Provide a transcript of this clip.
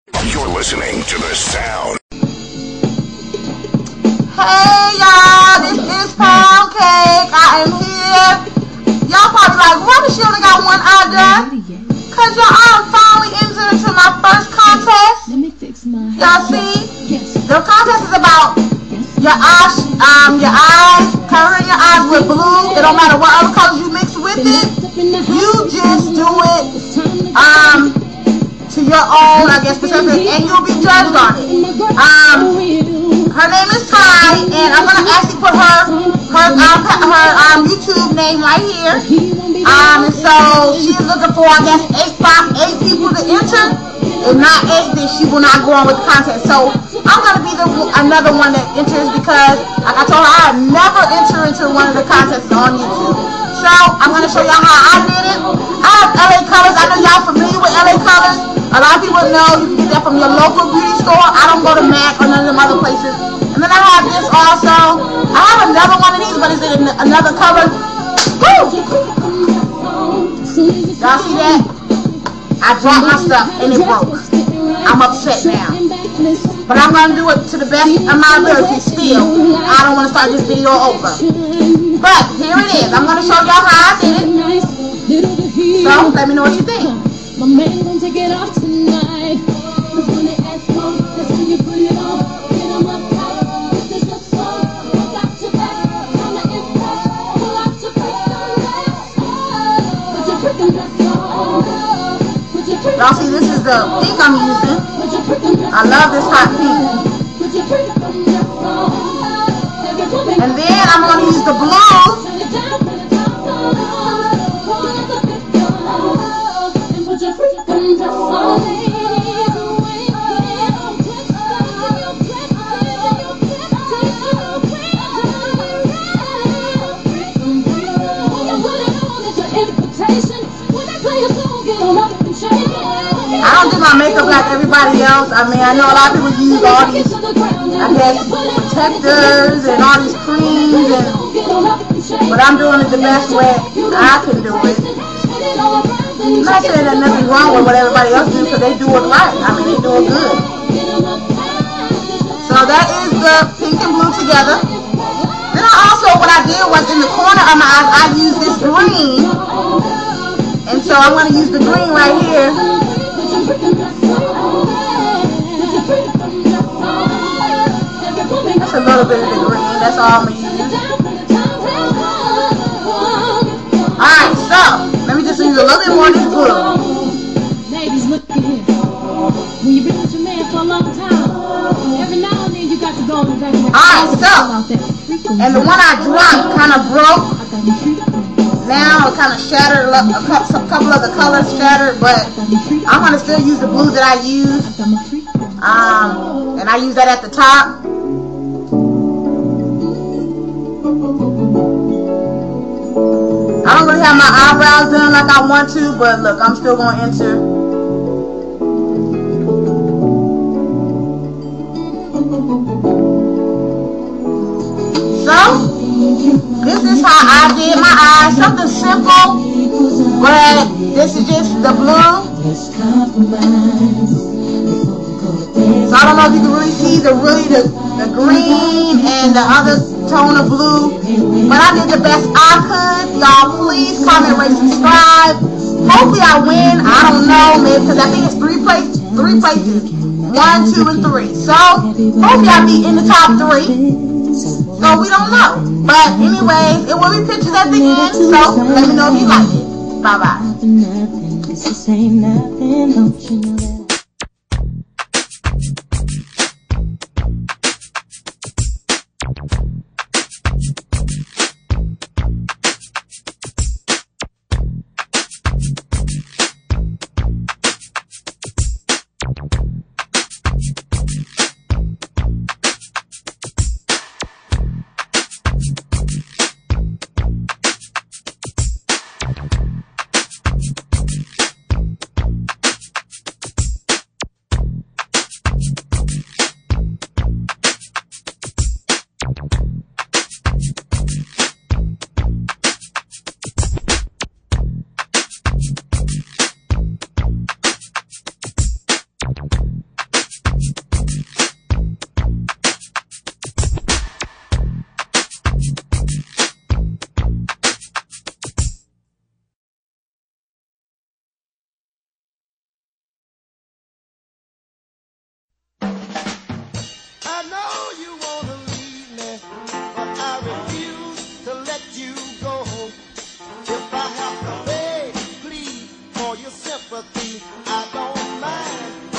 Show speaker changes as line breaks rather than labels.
You're listening to the sound.
Hey y'all, this is Pound Cake. I am here. Y'all probably like, why does she only got one eye done? Cause y'all, I'm finally entering into my first contest. Y'all see? The contest is about your eyes, coloring your eyes with blue. It don't matter what other colors you mix with it. You just do it to your own, I guess, specific, and you'll be judged on it. Her name is Ty, and I'm gonna actually put her YouTube name right here. And so she's looking for, I guess, eight people to enter. If not 8, then she will not go on with the contest. So I'm gonna be another one that enters because, like I told her, I have never entered into one of the contests on YouTube. So I'm gonna show y'all how I did it. I have LA Colors. I know y'all familiar with LA Colors. A lot of people know you can get that from your local beauty store. I don't go to MAC or none of them other places. And then I have this also. I have another one of these, but it's in another color. Woo! Y'all see that? I dropped my stuff and it broke. I'm upset now. But I'm going to do it to the best of my ability still. I don't want to start this video over. But here it is. I'm going to show y'all how I did it. So let me know what you think.
My man gon' take it off tonight. Cause when they ask for, that's when you put it on. Get them up tight. This is the song. Back to back. Time to impress. Pull out your freak on that. Put your freak on that song.
Y'all see, this is the pink I'm using. I love this hot pink. And then I'm going to use the blue. I don't do my makeup like everybody else. I mean, I know a lot of people use all these, I guess, protectors and all these creams, but I'm doing it the best way I can do it. I'm not saying there's nothing wrong with what everybody else does because they do it right. I mean, they do it good. So that is the pink and blue together. Then what I did was in the corner of my eyes, I used this green. And so I'm going to use the green right here. That's a little bit of the green. That's all I'm going to use. Alright, so let me just use a little bit more of this blue.
Ladies, look at here. When you've been with your man for a long time, every now and then you got to go and drink.
Alright, so, and the one I dropped kind of broke. Now it kind of shattered, a couple of the colors shattered, but I'm going to still use the blue that I used. And I use that at the top. I don't really have my eyebrows done like I want to, but look, I'm still going to enter. So, this is how I did my eyes. Something simple, but this is just the blue. So I don't know if you can really see the green and the other tone of blue. But I did the best I could. Y'all please comment, rate, subscribe. Hopefully I win. I don't know, maybe because I think it's three places. 1, 2, and 3. So hopefully I'll be in the top 3. So we don't know. But anyways, it will be pictures at the end. So let me know if you like it. Bye bye.
sympathy. I don't mind.